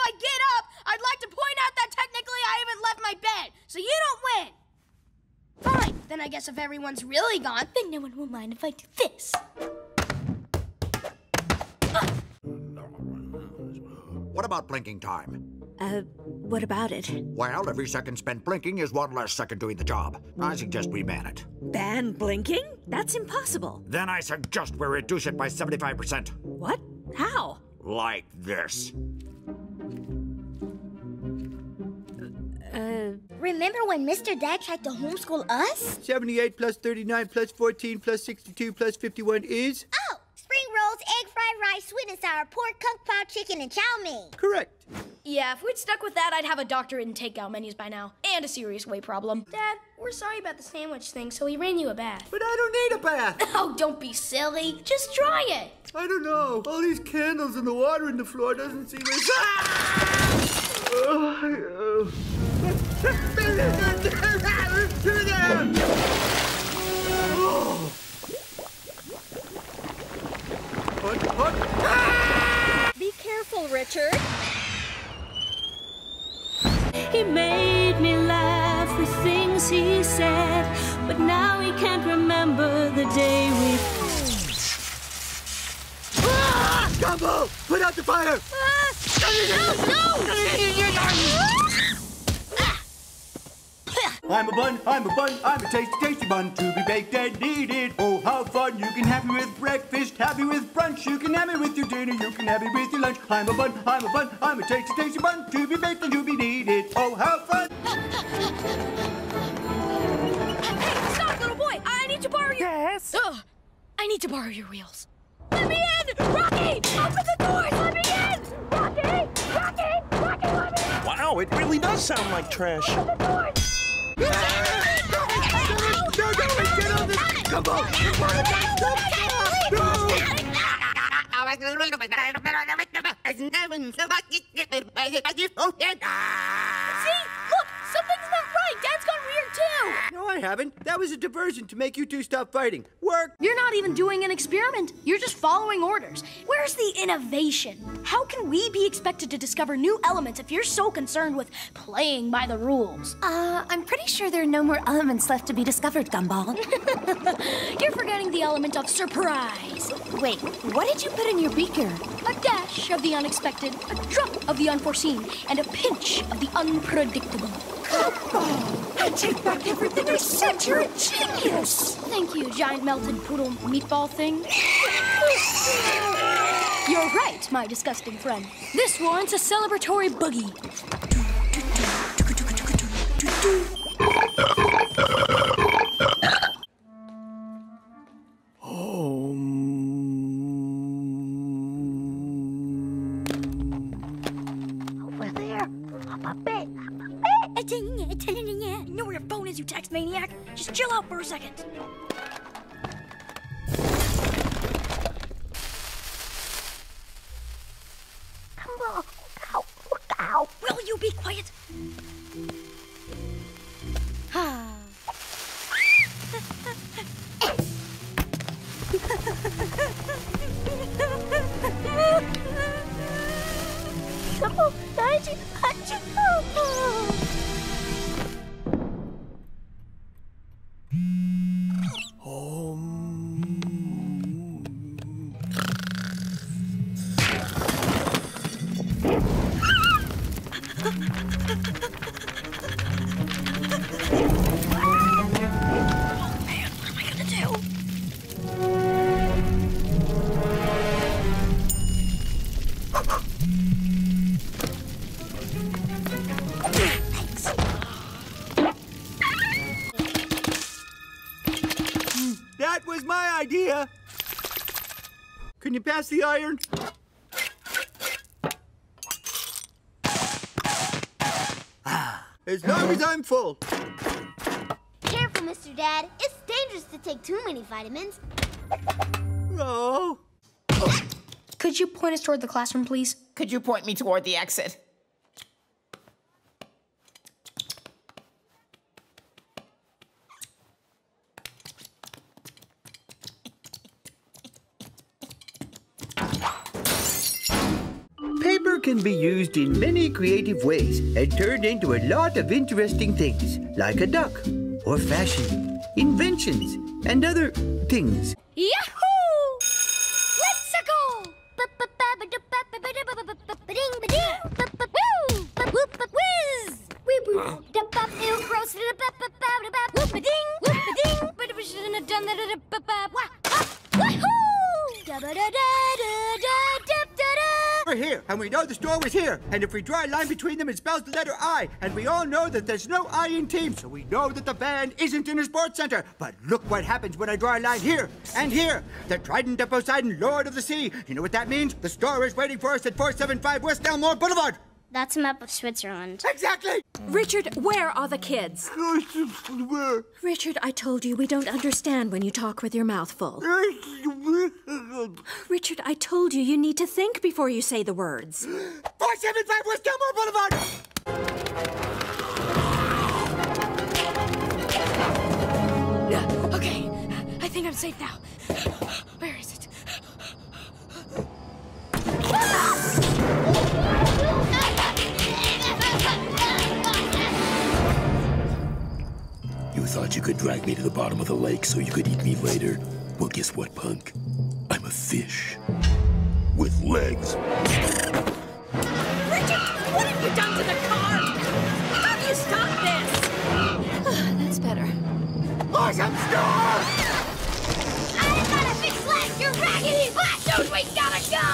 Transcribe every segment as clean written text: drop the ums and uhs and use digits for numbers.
I get up, I'd like to point out that technically I haven't left my bed, so you don't win. Fine, then I guess if everyone's really gone, then no one will mind if I do this. What about blinking time? What about it? Well, every second spent blinking is one less second doing the job. I suggest we ban it. Ban blinking? That's impossible. Then I suggest we reduce it by 75%. What? How? Like this. Remember when Mr. Dad tried to homeschool us? 78 plus 39 plus 14 plus 62 plus 51 is? Oh, spring rolls, egg fried rice, sweet and sour pork, kung pao chicken, and chow mein. Correct. Yeah, if we'd stuck with that, I'd have a doctorate in takeout menus by now. And a serious weight problem. Dad, we're sorry about the sandwich thing, so we ran you a bath. But I don't need a bath. Oh, don't be silly. Just try it. I don't know. All these candles and the water in the floor doesn't seem as... Be careful, Richard. He made me laugh with things he said, but now he can't remember the day we... Gumball! Put out the fire! I'm a bun, I'm a tasty, tasty bun to be baked and eaten. Oh, how fun! You can have me with breakfast, have me with brunch. You can have me with your dinner, you can have me with your lunch. I'm a bun, I'm a tasty, tasty bun to be baked and to be kneaded. Oh, how fun! Hey, stop, little boy! I need to borrow your... Yes? Ugh, I need to borrow your wheels. Let me in! Rocky! Open the doors! Let me in! Rocky! Rocky! Rocky, let me in! Wow, it really does sound like trash. Open the doors! Get on this! Gumball! See? Look! Something's not right! Dad's gone weird, too! No, I haven't. That was a diversion to make you two stop fighting. Work! You're not even doing an experiment. You're just following orders. Where's the innovation? How can we be expected to discover new elements if you're so concerned with playing by the rules? I'm pretty sure there are no more elements left to be discovered, Gumball. You're forgetting the element of surprise. Wait, what did you put in your beaker? A dash of the unexpected, a drop of the unforeseen, and a pinch of the unpredictable. Gumball! I take back everything I said. You're a genius! Thank you, giant melted poodle meatball thing. You're right, my disgusting friend. This warrants a celebratory boogie. Over there, up a bit. Know where your phone is, you text maniac. Just chill out for a second. Gumball, look out. Will you be quiet? Gumball, That was my idea. Can you pass the iron? As long as I'm full. Careful, Mr. Dad. It's dangerous to take too many vitamins. Oh. Could you point us toward the classroom, please? Could you point me toward the exit? Paper can be used in many creative ways and turned into a lot of interesting things, like a duck, or fashion, inventions, and other things. Yahoo! Let's go! We're here, and we know the store was here. And if we draw a line between them, it spells the letter I. And we all know that there's no I in team, so we know that the band isn't in a sports center. But look what happens when I draw a line here and here. The Trident of Poseidon, Lord of the Sea. You know what that means? The store is waiting for us at 475 West Elmore Boulevard. That's a map of Switzerland. Exactly! Richard, where are the kids? Richard, I told you we don't understand when you talk with your mouth full. Richard, I told you you need to think before you say the words. 475 West Elmore Boulevard! Okay, I think I'm safe now. Where is it? You thought you could drag me to the bottom of the lake so you could eat me later? Well, guess what, punk? I'm a fish. With legs. Richard, what have you done to the car? How do you stop this? That's better. Awesome store! I got a big flag! You're raggedy! Dude, we gotta go!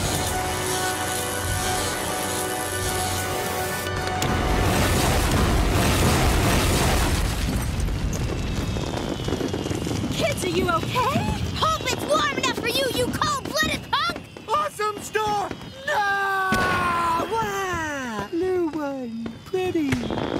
Kids, are you okay? Hope it's warm enough for you, you cold-blooded punk! Awesome store! No! Wow! Blue one, pretty.